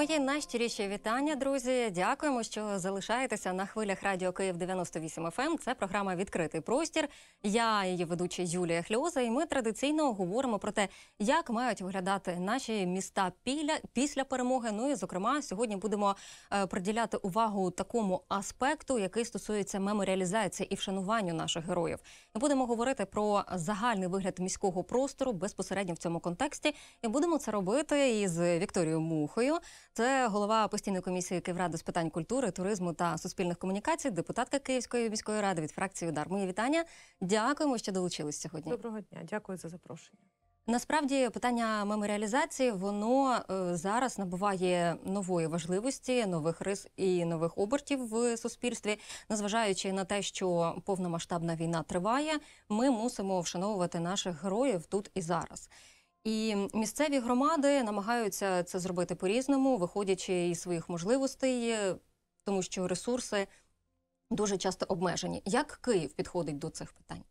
Мої найщиріші вітання, друзі. Дякуємо, що залишаєтеся на хвилях Радіо Київ 98 FM. Це програма «Відкритий простір». Я, її ведуча Юлія Хльоза, і ми традиційно говоримо про те, як мають виглядати наші міста після перемоги. Ну і, зокрема, сьогодні будемо приділяти увагу такому аспекту, який стосується меморіалізації і вшануванню наших героїв. Ми будемо говорити про загальний вигляд міського простору безпосередньо в цьому контексті. І будемо це робити із Вікторією Мухою. Це голова постійної комісії Київради з питань культури, туризму та суспільних комунікацій, депутатка Київської міської ради від фракції «Удар». Мої вітання. Дякуємо, що долучились сьогодні. Доброго дня. Дякую за запрошення. Насправді, питання меморіалізації, воно зараз набуває нової важливості, нових рис і нових обертів в суспільстві. Незважаючи на те, що повномасштабна війна триває, ми мусимо вшановувати наших героїв тут і зараз. І місцеві громади намагаються це зробити по-різному, виходячи із своїх можливостей, тому що ресурси дуже часто обмежені. Як Київ підходить до цих питань?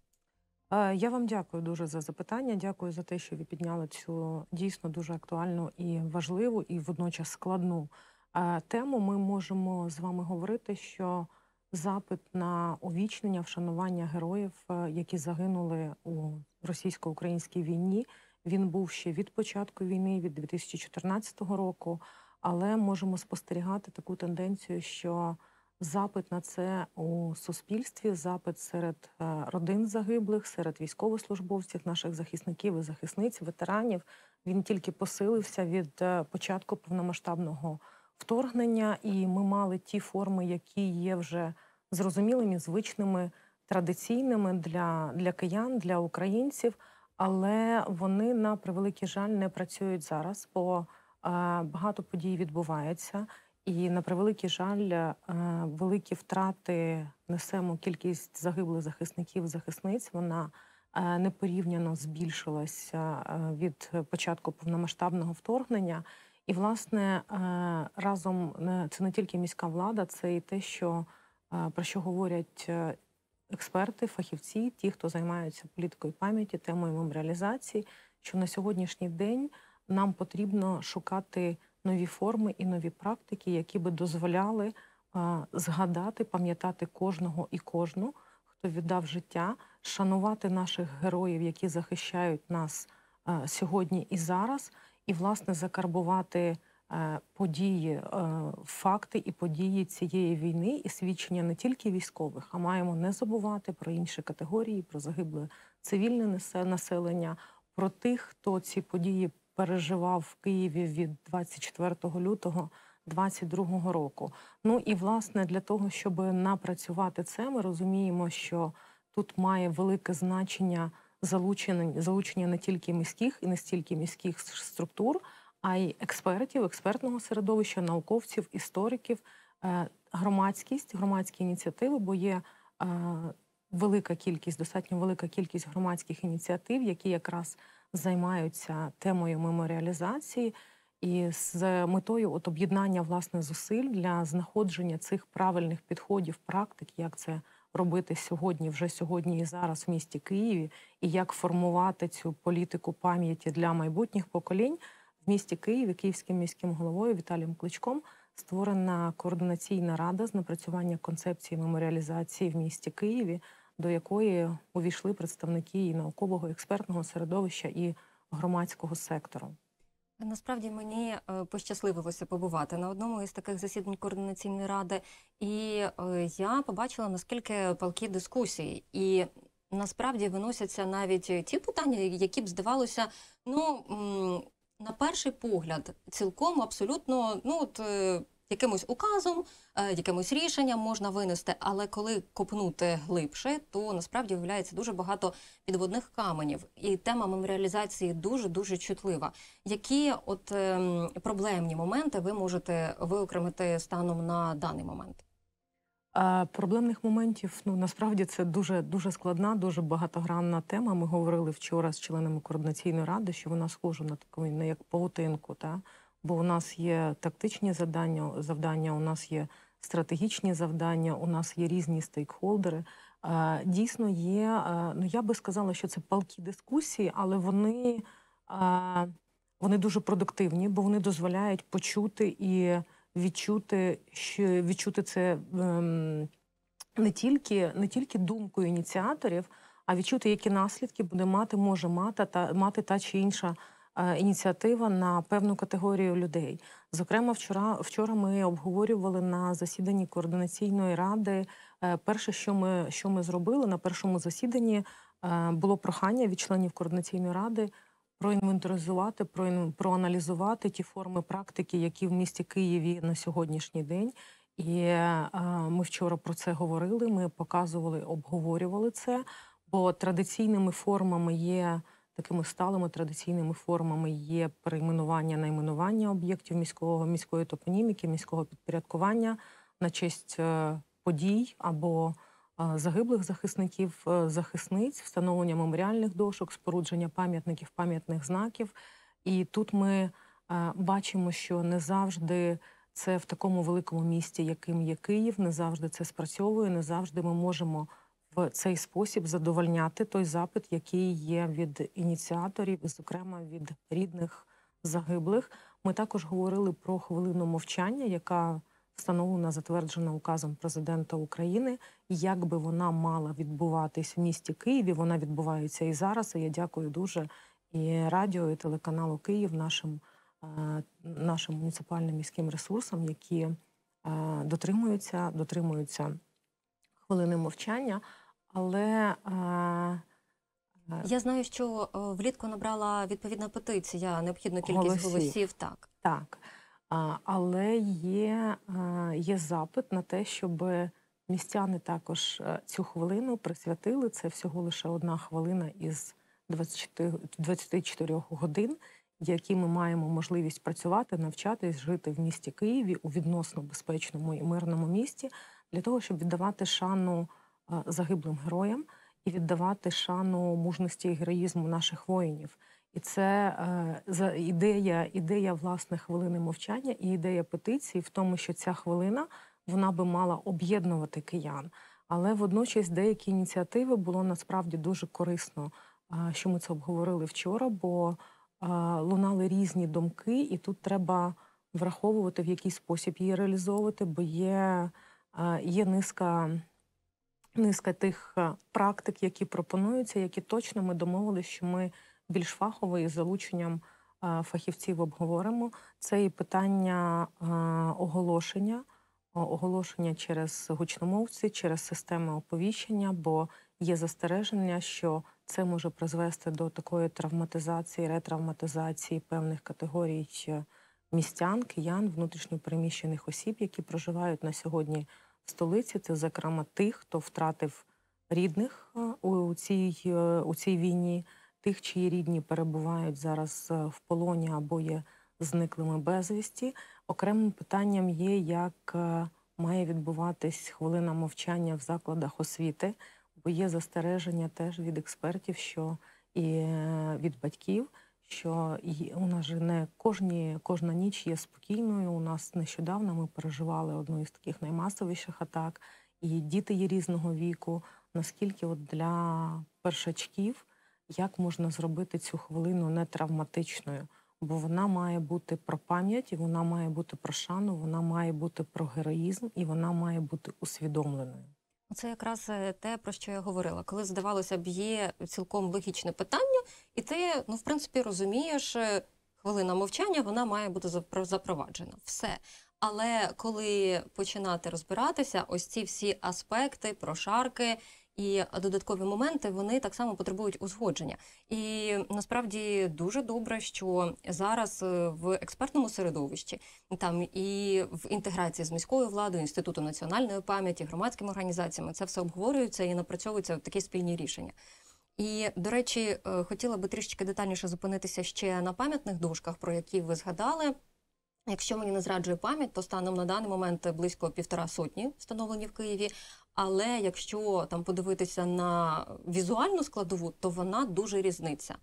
Я вам дякую дуже за запитання. Дякую за те, що ви підняли цю дійсно дуже актуальну і важливу, і водночас складну тему. Ми можемо з вами говорити, що запит на увічнення, вшанування героїв, які загинули у російсько-українській війні, він був ще від початку війни, від 2014 року, але можемо спостерігати таку тенденцію, що запит на це у суспільстві, запит серед родин загиблих, серед військовослужбовців, наших захисників і захисниць, ветеранів, він тільки посилився від початку повномасштабного вторгнення, і ми мали ті форми, які є вже зрозумілими, звичними, традиційними для киян, для українців, але вони, на превеликий жаль, не працюють зараз, бо багато подій відбувається. І, на превеликий жаль, великі втрати несемо, кількість загиблих захисників, захисниць, вона непорівняно збільшилася від початку повномасштабного вторгнення. І, власне, разом це не тільки міська влада, це і те, про що говорять експерти, фахівці, ті, хто займаються політикою пам'яті, темою меморіалізації, що на сьогоднішній день нам потрібно шукати нові форми і нові практики, які би дозволяли згадати, пам'ятати кожного і кожну, хто віддав життя, шанувати наших героїв, які захищають нас сьогодні і зараз, і, власне, закарбувати події, факти і події цієї війни і свідчення не тільки військових, а маємо не забувати про інші категорії, про загибле цивільне населення, про тих, хто ці події переживав в Києві від 24 лютого 2022 року. Ну і, власне, для того, щоб напрацювати це, ми розуміємо, що тут має велике значення залучення не тільки міських і не стільки міських структур, а й експертів, експертного середовища, науковців, істориків, громадські ініціативи, бо є достатньо велика кількість громадських ініціатив, які якраз займаються темою меморіалізації і з метою об'єднання, власне, зусиль для знаходження цих правильних підходів, практик, як це робити вже сьогодні і зараз в місті Києві, і як формувати цю політику пам'яті для майбутніх поколінь. В місті Києві Київським міським головою Віталієм Кличком створена координаційна рада з напрацювання концепції меморіалізації в місті Києві, до якої увійшли представники і наукового, експертного середовища, і громадського сектору. Насправді мені пощасливилося побувати на одному із таких засідань координаційної ради, і я побачила, наскільки палкі дискусії. І насправді виносяться навіть ті питання, які б здавалося, на перший погляд, цілком абсолютно, якимось указом, якимось рішенням можна винести, але коли копнути глибше, то насправді виявляється дуже багато підводних каменів. І тема меморіалізації дуже-дуже чутлива. Які проблемні моменти ви можете виокремити станом на даний момент? Проблемних моментів, насправді, це дуже складна, дуже багатогранна тема. Ми говорили вчора з членами координаційної ради, що вона схожа на таку, як павутинку, бо у нас є тактичні завдання, у нас є стратегічні завдання, у нас є різні стейкхолдери. Дійсно є, я би сказала, що це палкі дискусії, але вони дуже продуктивні, бо вони дозволяють почути і відчути це не тільки думкою ініціаторів, а відчути, які наслідки може мати та чи інша ініціатива на певну категорію людей. Зокрема, вчора ми обговорювали на засіданні координаційної ради. Перше, що ми зробили на першому засіданні, було прохання від членів координаційної ради проінвентаризувати, проаналізувати ті форми практики, які в місті Києві на сьогоднішній день. І ми вчора про це говорили, ми показували, обговорювали це, бо традиційними формами є, такими сталими традиційними формами є перейменування, найменування об'єктів міської топоніміки, міського підпорядкування на честь подій або загиблих захисників, захисниць, встановлення меморіальних дошок, спорудження пам'ятників, пам'ятних знаків. І тут ми бачимо, що не завжди це в такому великому місті, яким є Київ, не завжди це спрацьовує, не завжди ми можемо в цей спосіб задовольняти той запит, який є від ініціаторів, і, зокрема, від рідних загиблих. Ми також говорили про хвилину мовчання, яка встановлена, затверджена указом президента України. Як би вона мала відбуватись в місті Києві, вона відбувається і зараз. І я дякую дуже і радіо, і телеканалу Київ, нашим муніципальним міським ресурсам, які дотримуються хвилини мовчання. Але я знаю, що влітку набрала відповідна петиція, необхідну кількість голосів. Так. Але є запит на те, щоб містяни також цю хвилину присвятили. Це всього лише 1 хвилина із 24 годин, які ми маємо можливість працювати, навчатись, жити в місті Києві у відносно безпечному і мирному місті, для того, щоб віддавати шану загиблим героям і віддавати шану мужності і героїзму наших воїнів. І це ідея власне хвилини мовчання і ідея петиції в тому, що ця хвилина, вона би мала об'єднувати киян. Але водночас деякі ініціативи було насправді дуже корисно, що ми це обговорили вчора, бо лунали різні думки, і тут треба враховувати, в який спосіб її реалізовувати, бо є низка тих практик, які пропонуються, які точно ми домовилися, що ми більш фахово із залученням фахівців обговоримо. Це і питання оголошення через гучномовці, через системи оповіщення, бо є застереження, що це може призвести до такої травматизації, ретравматизації певних категорій містян, киян, внутрішньо переміщених осіб, які проживають на сьогодні в столиці. Це, зокрема, тих, хто втратив рідних у цій війні, тих, чиї рідні перебувають зараз в полоні або є зниклими безвісті. Окремим питанням є, як має відбуватись хвилина мовчання в закладах освіти, бо є застереження теж від експертів, що і від батьків, що у нас же не кожна ніч є спокійною. У нас нещодавно ми переживали одну із таких наймасовіших атак, і діти є різного віку. Наскільки для першачків, як можна зробити цю хвилину не травматичною? Бо вона має бути про пам'ять, і вона має бути про шану, вона має бути про героїзм, і вона має бути усвідомленою. Це якраз те, про що я говорила. Коли, здавалося б, є цілком логічне питання, і ти, в принципі, розумієш, хвилина мовчання, вона має бути запроваджена. Все. Але коли починати розбиратися, ось ці всі аспекти, прошарки і додаткові моменти, вони так само потребують узгодження. І насправді дуже добре, що зараз в експертному середовищі, там і в інтеграції з міською владою, Інституту національної пам'яті, громадськими організаціями, це все обговорюється і напрацьовуються такі спільні рішення. І, до речі, хотіла би трішечки детальніше зупинитися ще на пам'ятних дошках, про які ви згадали. Якщо мені не зраджує пам'ять, то станом на даний момент близько 150 встановлені в Києві. Але якщо там подивитися на візуальну складову, то вона дуже різниця.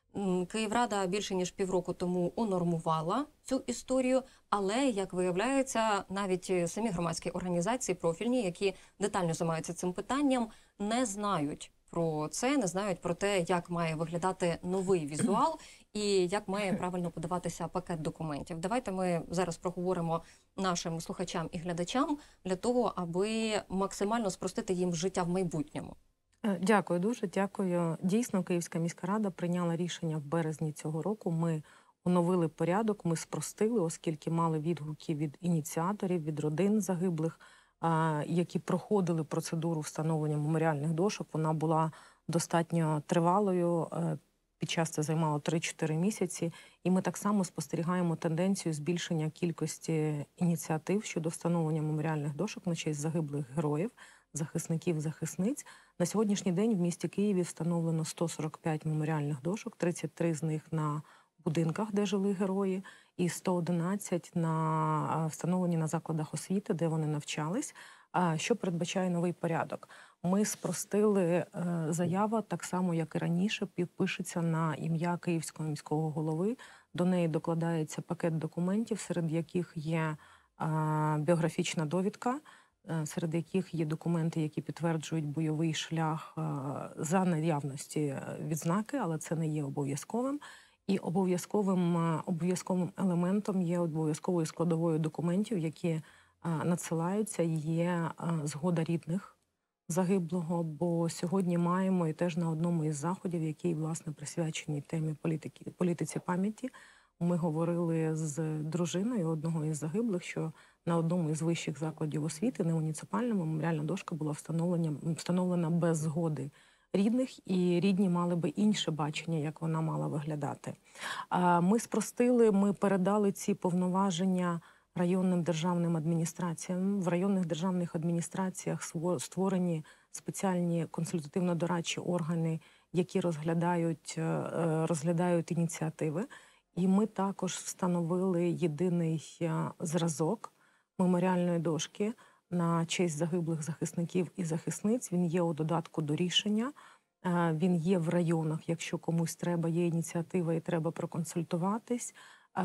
Київрада більше ніж півроку тому унормувала цю історію, але, як виявляється, навіть самі громадські організації профільні, які детально займаються цим питанням, не знають про це, не знають про те, як має виглядати новий візуал. і як має правильно подаватися пакет документів. Давайте ми зараз проговоримо нашим слухачам і глядачам для того, аби максимально спростити їм життя в майбутньому. Дякую дуже, дякую. Дійсно, Київська міська рада прийняла рішення в березні цього року. Ми оновили порядок, ми спростили, оскільки мали відгуки від ініціаторів, від родин загиблих, які проходили процедуру встановлення меморіальних дошок. Вона була достатньо тривалою. Під час це займало 3-4 місяці. І ми так само спостерігаємо тенденцію збільшення кількості ініціатив щодо встановлення меморіальних дошок на честь загиблих героїв, захисників, захисниць. На сьогоднішній день в місті Києві встановлено 145 меморіальних дошок, 33 з них на будинках, де жили герої, і 111 встановлені на закладах освіти, де вони навчались. Що передбачає новий порядок? Ми спростили заява, так само, як і раніше, пишеться на ім'я Київського міського голови. До неї докладається пакет документів, серед яких є біографічна довідка, серед яких є документи, які підтверджують бойовий шлях за наявності відзнаки, але це не є обов'язковим. І обов'язковим елементом є обов'язковою складовою документів, які надсилаються, є згода рідних загиблого, бо сьогодні маємо і теж на одному із заходів, який, власне, присвячений темі політиці пам'яті, ми говорили з дружиною одного із загиблих, що на одному із вищих закладів освіти, не муніципальному, меморіальна дошка була встановлена без згоди рідних, і рідні мали би інше бачення, як вона мала виглядати. Ми спростили, ми передали ці повноваження районним державним адміністраціям. В районних державних адміністраціях створені спеціальні консультативно-дорадчі органи, які розглядають ініціативи. І ми також встановили єдиний зразок меморіальної дошки на честь загиблих захисників і захисниць. Він є у додатку до рішення, він є в районах, якщо комусь треба, є ініціатива і треба проконсультуватись,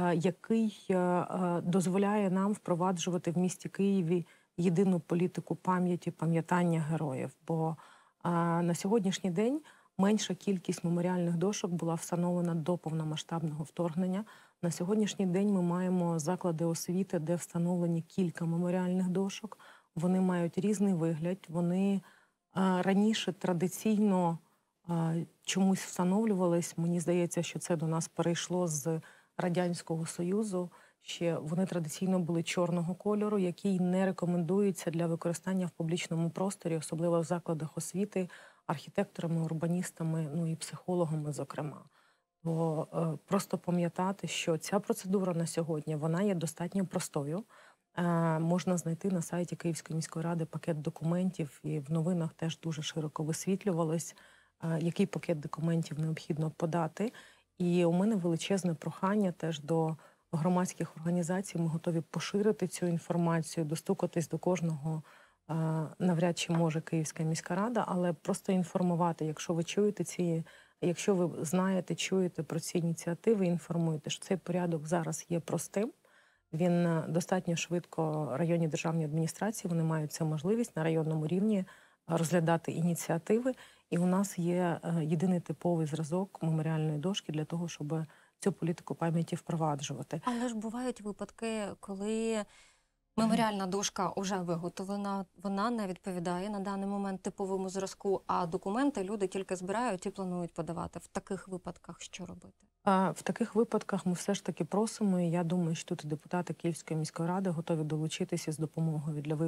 який дозволяє нам впроваджувати в місті Києві єдину політику пам'яті, пам'ятання героїв. Бо на сьогоднішній день менша кількість меморіальних дошок була встановлена до повномасштабного вторгнення. На сьогоднішній день ми маємо заклади освіти, де встановлені кілька меморіальних дошок. Вони мають різний вигляд. Вони раніше традиційно чомусь встановлювались. Мені здається, що це до нас перейшло з Радянського Союзу. Ще вони традиційно були чорного кольору, який не рекомендується для використання в публічному просторі, особливо в закладах освіти, архітекторами, урбаністами, ну і психологами, зокрема. Бо просто пам'ятати, що ця процедура на сьогодні, вона є достатньо простою. Можна знайти на сайті Київської міської ради пакет документів, і в новинах теж дуже широко висвітлювалось, який пакет документів необхідно подати. І у мене величезне прохання теж до громадських організацій. Ми готові поширити цю інформацію, достукатись до кожного, навряд чи може Київська міська рада, але просто інформувати, якщо ви чуєте якщо ви знаєте, чуєте про ці ініціативи, інформуйте, що цей порядок зараз є простим. Він достатньо швидко, районні державні адміністрації, вони мають цю можливість на районному рівні розглядати ініціативи. І у нас є єдиний типовий зразок меморіальної дошки для того, щоб цю політику пам'яті впроваджувати. Але ж бувають випадки, коли меморіальна дошка вже виготовлена, вона не відповідає на даний момент типовому зразку, а документи люди тільки збирають і планують подавати. В таких випадках що робити? В таких випадках ми все ж таки просимо, і я думаю, що тут депутати Київської міської ради готові долучитися з допомогою для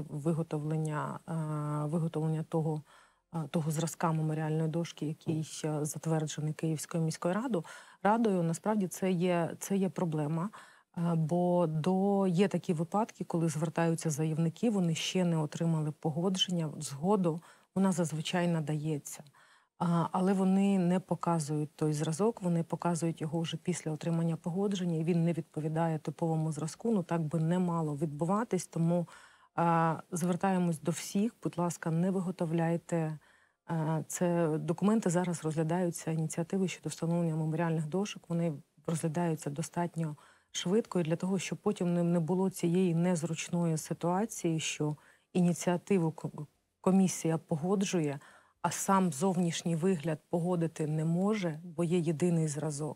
виготовлення того зразка меморіальної дошки, який затверджений Київською міською радою. Насправді це є проблема, бо є такі випадки, коли звертаються заявники, вони ще не отримали погодження, згоду, вона зазвичай надається. Але вони не показують той зразок, вони показують його вже після отримання погодження, і він не відповідає типовому зразку, ну так би не мало відбуватись, тому звертаємось до всіх, будь ласка, не виготовляйте. Це документи зараз розглядаються, ініціативи щодо встановлення меморіальних дошок, вони розглядаються достатньо швидко, і для того, щоб потім не було цієї незручної ситуації, що ініціативу комісія погоджує, а сам зовнішній вигляд погодити не може, бо є єдиний зразок.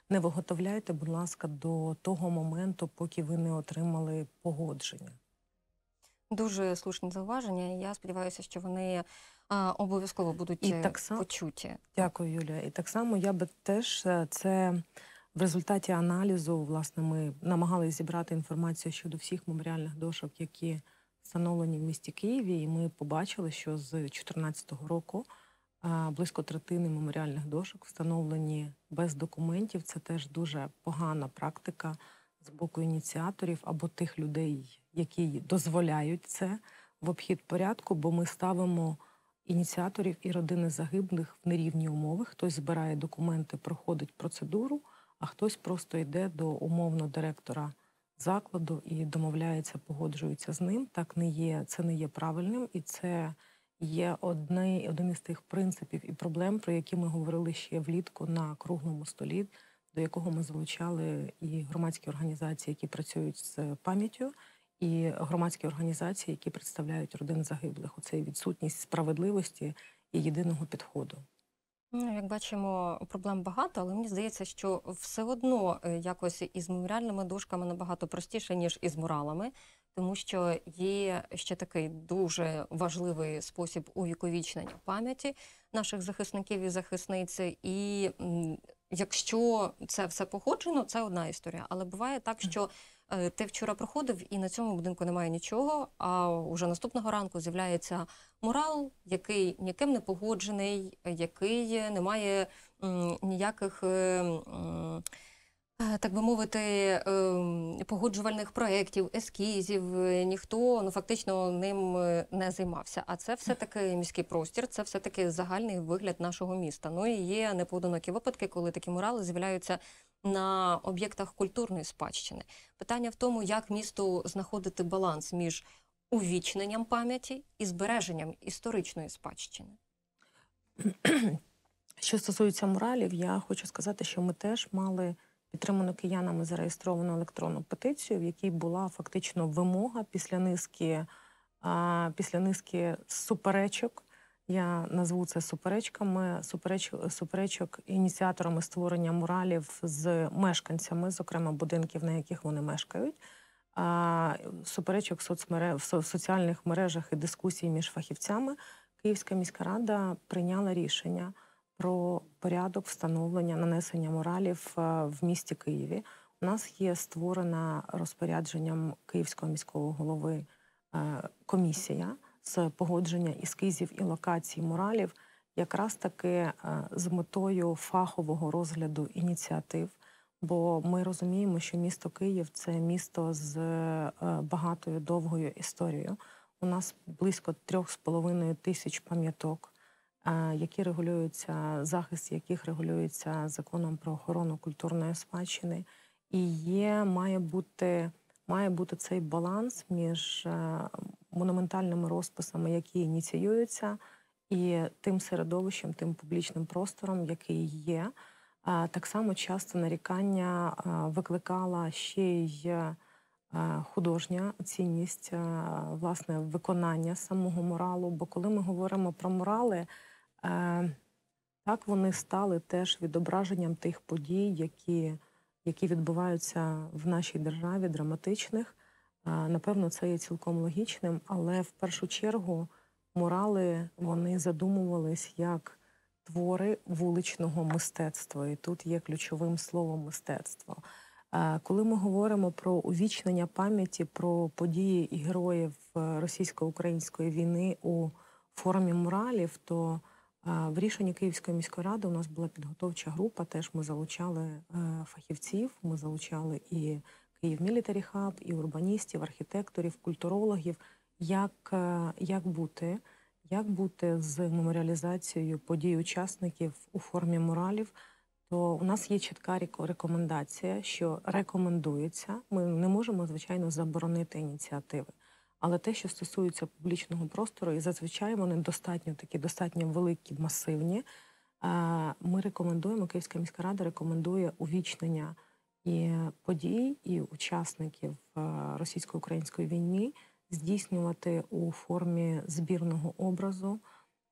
не виготовляйте, будь ласка, до того моменту, поки ви не отримали погодження. Дуже слушні зауваження, і я сподіваюся, що вони обов'язково будуть І так само, почуті. дякую, Юлія. І так само я би теж це в результаті аналізу, власне, ми намагалися зібрати інформацію щодо всіх меморіальних дошок, які встановлені в місті Києві, і ми побачили, що з 2014 року близько третини меморіальних дошок встановлені без документів. Це теж дуже погана практика з боку ініціаторів або тих людей, які дозволяють це в обхід порядку, бо ми ставимо ініціаторів і родини загиблих в нерівні умови. Хтось збирає документи, проходить процедуру, а хтось просто йде до умовно директора закладу і домовляється, погоджується з ним. Так не є, це не є правильним, і це є один із тих принципів і проблем, про які ми говорили ще влітку на круглому столі, до якого ми залучали і громадські організації, які працюють з пам'яттю, і громадські організації, які представляють родин загиблих. Оце відсутність справедливості і єдиного підходу. Ну, як бачимо, проблем багато, але мені здається, що все одно якось із меморіальними дошками набагато простіше, ніж із муралами, тому що є ще такий дуже важливий спосіб увіковічнення пам'яті наших захисників і захисниць. І якщо це все погоджено, це одна історія. Але буває так, що ти вчора проходив і на цьому будинку немає нічого, а уже наступного ранку з'являється мурал, який ніким не погоджений, який не має ніяких, так би мовити, погоджувальних проєктів, ескізів, ніхто фактично ним не займався. А це все-таки міський простір, це все-таки загальний вигляд нашого міста. Ну і є непоодинокі випадки, коли такі мурали з'являються на об'єктах культурної спадщини. Питання в тому, як місту знаходити баланс між увічненням пам'яті і збереженням історичної спадщини. Що стосується муралів, я хочу сказати, що ми теж мали підтриману киянами зареєстровану електронну петицію, в якій була фактично вимога після низки суперечок. Я назву це суперечками, суперечок ініціаторами створення муралів з мешканцями, зокрема будинків, на яких вони мешкають, суперечок в соціальних мережах і дискусій між фахівцями. Київська міська рада прийняла рішення про порядок встановлення, нанесення муралів в місті Києві. У нас є створена розпорядженням Київського міського голови комісія з погодження ескізів і локацій муралів, якраз таки з метою фахового розгляду ініціатив. Бо ми розуміємо, що місто Київ – це місто з багатою, довгою історією. У нас близько 3,5 тисяч пам'яток, які регулюються, захист яких регулюється Законом про охорону культурної спадщини. І має бути цей баланс між монументальними розписами, які ініціюються, і тим середовищем, тим публічним простором, який є. Так само часто нарікання викликала ще й художня цінність, власне, виконання самого муралу. Бо коли ми говоримо про мурали, так вони стали теж відображенням тих подій, які відбуваються в нашій державі, драматичних. Напевно, це є цілком логічним, але в першу чергу мурали, вони задумувались як твори вуличного мистецтва. І тут є ключовим словом мистецтво. Коли ми говоримо про увічнення пам'яті, про події і героїв російсько-української війни у формі муралів, то в рішенні Київської міської ради у нас була підготовча група, теж ми залучали фахівців, ми залучали і Київ Мілітарі Хаб, і урбаністів, архітекторів, культурологів, як бути з меморіалізацією подій учасників у формі муралів. То у нас є чітка рекомендація, що рекомендується. Ми не можемо, звичайно, заборонити ініціативи. Але те, що стосується публічного простору, і зазвичай вони достатньо великі, масивні, ми рекомендуємо, Київська міська рада рекомендує увічнення і подій, і учасників російсько-української війни здійснювати у формі збірного образу,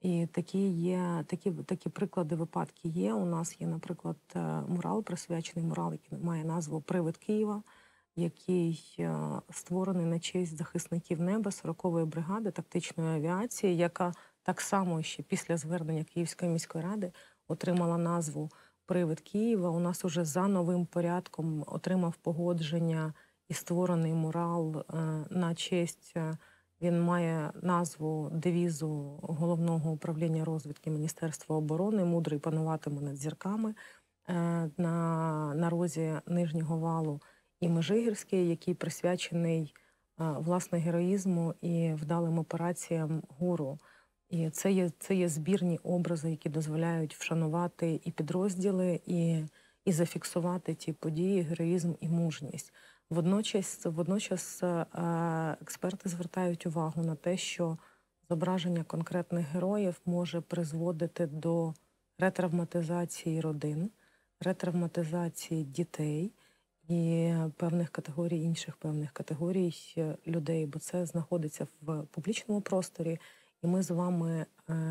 І такі приклади, випадки є. У нас є, наприклад, мурал, присвячений мурал, який має назву «Привид Києва», який створений на честь захисників неба 40-ї бригади тактичної авіації, яка так само ще після звернення Київської міської ради отримала назву «Привид Києва». У нас уже за новим порядком отримав погодження і створений мурал на честь. Він має назву девізу Головного управління розвідки Міністерства оборони «Мудрий пануватиме над зірками» на розі Нижнього валу і Межигірський, який присвячений власне героїзму і вдалим операціям ГУРу. І це є збірні образи, які дозволяють вшанувати і підрозділи, і зафіксувати ті події, героїзм і мужність. Водночас експерти звертають увагу на те, що зображення конкретних героїв може призводити до ретравматизації родин, ретравматизації дітей і інших певних категорій людей, бо це знаходиться в публічному просторі. І ми з вами,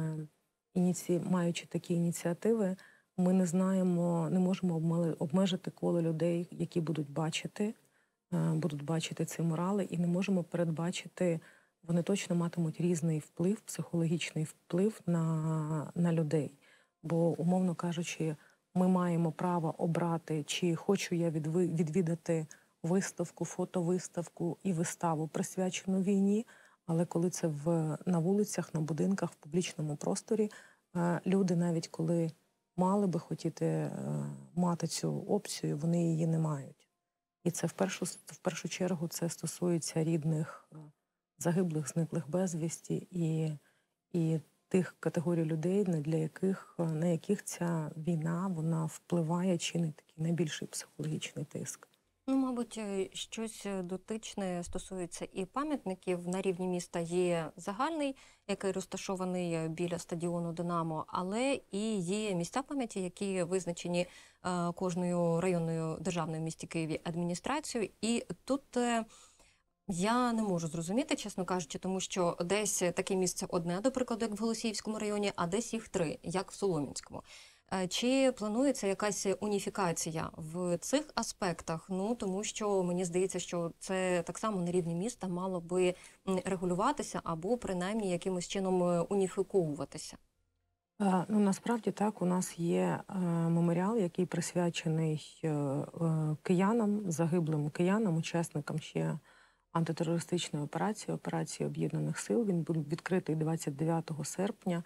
маючи такі ініціативи, ми не можемо обмежити коло людей, які будуть бачити ці мурали, і не можемо передбачити, вони точно матимуть різний вплив, психологічний вплив на людей. Бо, умовно кажучи, ми маємо право обрати, чи хочу я відвідати виставку, фотовиставку і виставу, присвячену війні, але коли це на вулицях, на будинках, в публічному просторі, люди, навіть коли мали би хотіти мати цю опцію, вони її не мають. І це в першу чергу це стосується рідних загиблих, зниклих безвісті і тих категорій людей, на яких ця війна вона впливає, чинить такий найбільший психологічний тиск. Ну, мабуть, щось дотичне стосується і пам'ятників. На рівні міста є загальний, який розташований біля стадіону «Динамо», але і є місця пам'яті, які визначені кожною районною державною в місті Києві адміністрацією. І тут я не можу зрозуміти, чесно кажучи, тому що десь таке місце одне, до прикладу, як в Голосіївському районі, а десь їх 3, як в Солом'янському. Чи планується якась уніфікація в цих аспектах? Ну, тому що мені здається, що це так само на рівні міста мало би регулюватися або принаймні якимось чином уніфіковуватися. Насправді так, у нас є меморіал, який присвячений киянам, загиблим киянам, учасникам ще антитерористичної операції Об'єднаних сил. Він був відкритий 29 серпня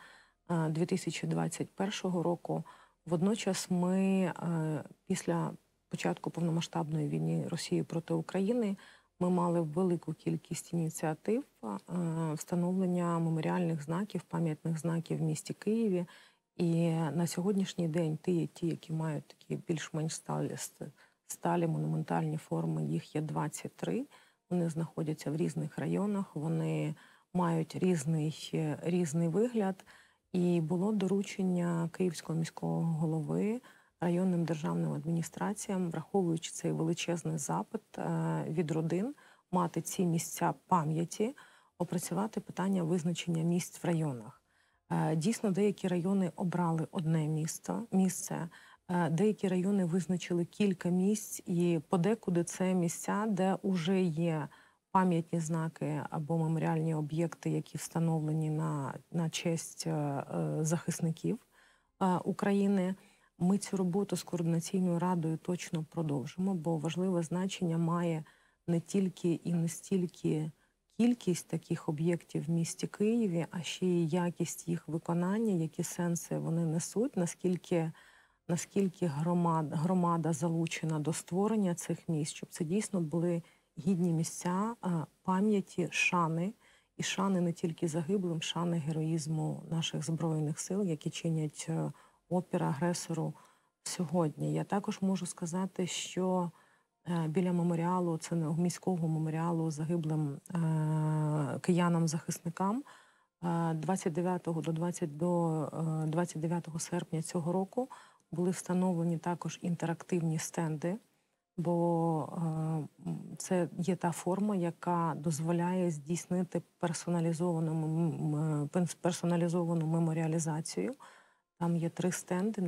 2021 року. Водночас ми після початку повномасштабної війни Росії проти України ми мали велику кількість ініціатив встановлення меморіальних знаків, пам'ятних знаків в місті Києві. І на сьогоднішній день ті, які мають такі більш-менш сталі монументальні форми, їх є 23. Вони знаходяться в різних районах, вони мають різний вигляд. І було доручення Київського міського голови районним державним адміністраціям, враховуючи цей величезний запит від родин, мати ці місця пам'яті, опрацювати питання визначення місць в районах. Дійсно, деякі райони обрали одне місце, деякі райони визначили кілька місць, і подекуди це місця, де вже є пам'ятні знаки або меморіальні об'єкти, які встановлені на честь захисників України. Ми цю роботу з координаційною радою точно продовжимо, бо важливе значення має не тільки і не стільки кількість таких об'єктів в місті Києві, а ще й якість їх виконання, які сенси вони несуть, наскільки громада залучена до створення цих місць, щоб це дійсно були гідні місця пам'яті, шани, і шани не тільки загиблим, шани героїзму наших Збройних сил, які чинять опір агресору сьогодні. Я також можу сказати, що біля меморіалу, це міського меморіалу загиблим киянам-захисникам, 29 до 29 серпня цього року були встановлені також інтерактивні стенди, бо це є та форма, яка дозволяє здійснити персоналізовану меморіалізацію. Там є 3 стенди,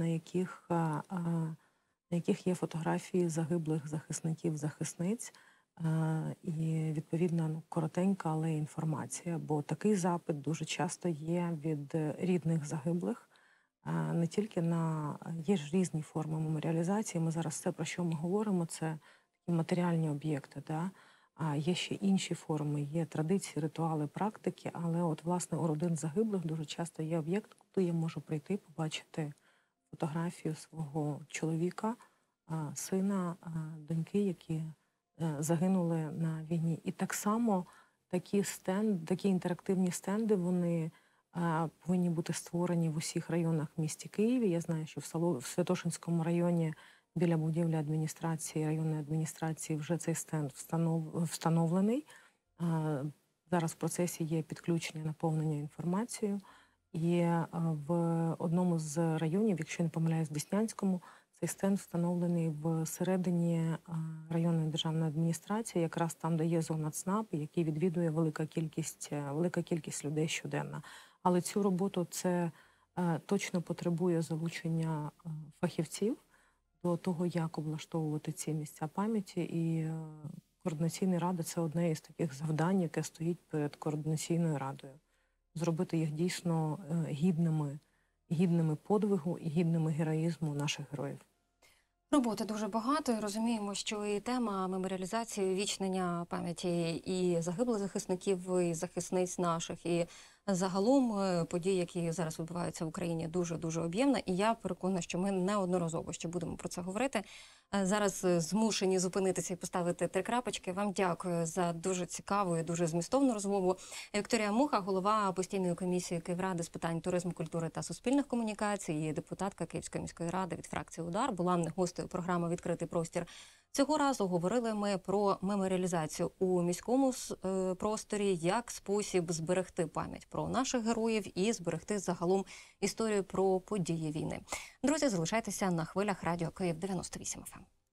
на яких є фотографії загиблих захисників, захисниць, і відповідно коротенька, але інформація. Бо такий запит дуже часто є від рідних загиблих. Не тільки є ж різні форми меморіалізації. Ми зараз це, про що ми говоримо, це такі матеріальні об'єкти. Да? А є ще інші форми, є традиції, ритуали, практики, але от, власне, у родин загиблих дуже часто є об'єкт, куди я можу прийти, побачити фотографію свого чоловіка, сина, доньки, які загинули на війні. І так само такі інтерактивні стенди, вони повинні бути створені в усіх районах в місті Києві. Я знаю, що в Святошинському районі біля будівлі адміністрації, районної адміністрації вже цей стенд встановлений. Зараз в процесі є підключення, наповнення інформацією. І в одному з районів, якщо не помиляюсь, в Деснянському, цей стенд встановлений всередині районної державної адміністрації, якраз там, де є зона ЦНАП, який відвідує велика кількість людей щоденно. Але цю роботу це точно потребує залучення фахівців до того, як облаштовувати ці місця пам'яті. І Координаційна рада – це одне із таких завдань, яке стоїть перед Координаційною радою. Зробити їх дійсно гідними подвигу і гідними героїзму наших героїв. Роботи дуже багато, і розуміємо, що і тема меморіалізації, увічнення пам'яті і загиблих захисників, і захисниць наших, і загалом події, які зараз відбуваються в Україні, дуже-дуже об'ємна. І я переконана, що ми неодноразово ще будемо про це говорити. Зараз змушені зупинитися і поставити 3 крапочки. Вам дякую за дуже цікаву і дуже змістовну розмову. Вікторія Муха, голова постійної комісії Київради з питань туризму, культури та суспільних комунікацій, і депутатка Київської міської ради від фракції «Удар», була гостею програми «Відкритий простір». Цього разу говорили ми про меморіалізацію у міському просторі як спосіб зберегти пам'ять про наших героїв і зберегти загалом історію про події війни. Друзі, залишайтеся на хвилях Радіо Київ 98 FM.